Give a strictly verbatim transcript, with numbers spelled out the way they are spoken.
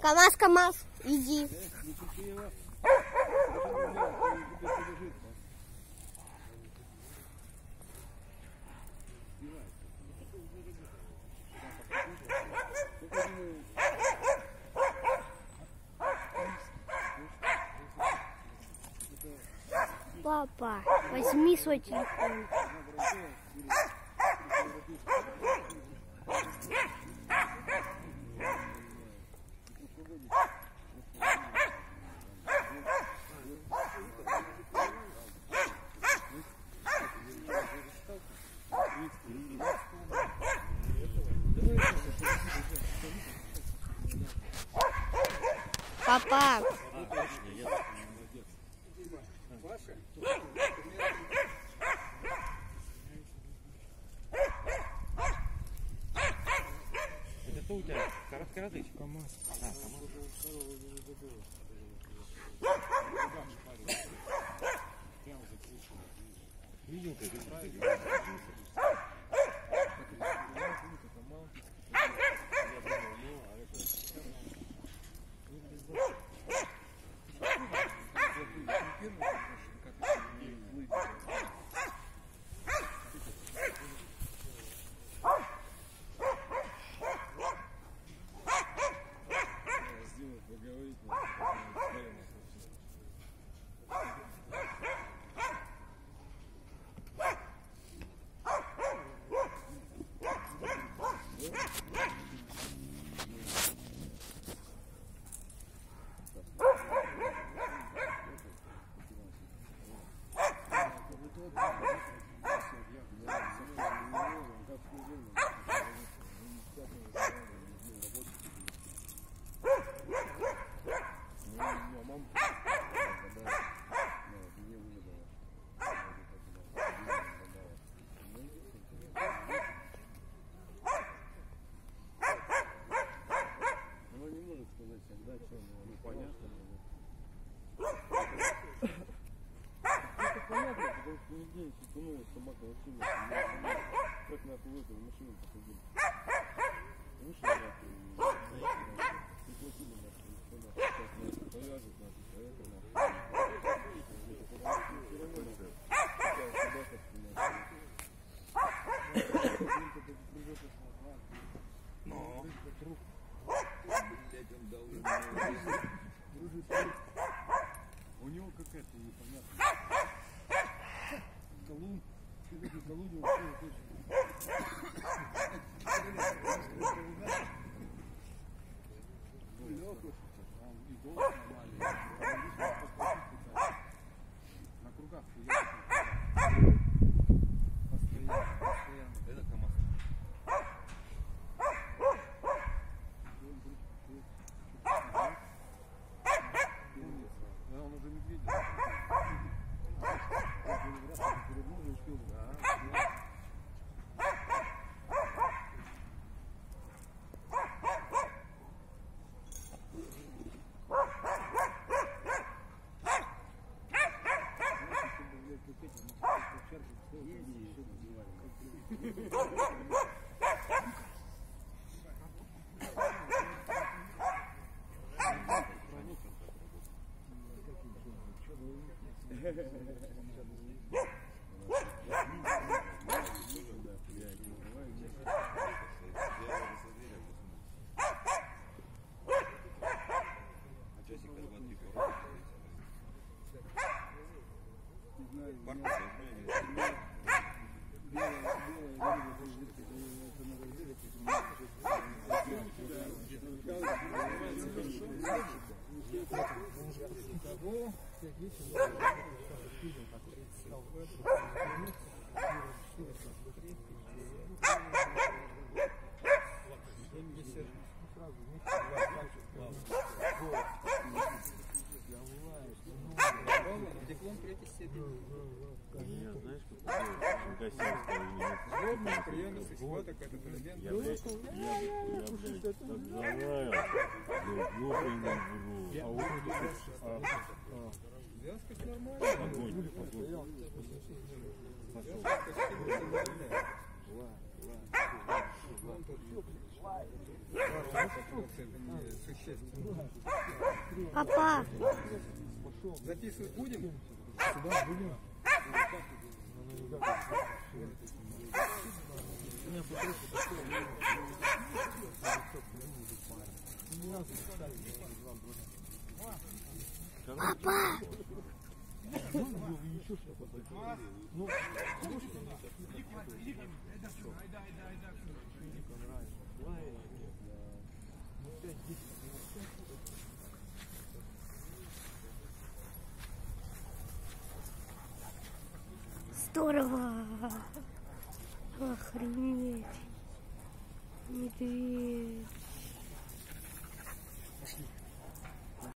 КамАЗ, КамАЗ, иди. Папа, возьми свой телефон. Папа. Это кто у тебя? Короткоротыч? КамАЗ. А, КамАЗ. Видел ты, ты правильно. День сутанула собака вообще не как нахуй в эту машину посадили. Вышел нахуй и приплатили нахуй, что нахуй, сейчас нахуй повяжут нахуй, а это нахуй. У него какая-то непонятная. Колумб, колумб, на кругах постоянно, постоянно. Это КамАЗ. Да, он уже не видел. Диплом третьей степени. Я, знаешь, как Злобный приемный схваток этот элемент. Я, блядь, я, я, блядь, так заваю, блядь, ёбаный в рот. А вот это, Вязкость нормальная. огонь, огонь. Вязкость нормальная. Папа, Записывать будем? Сюда будем. папа. Здорово. Охренеть. Медведь. Пошли.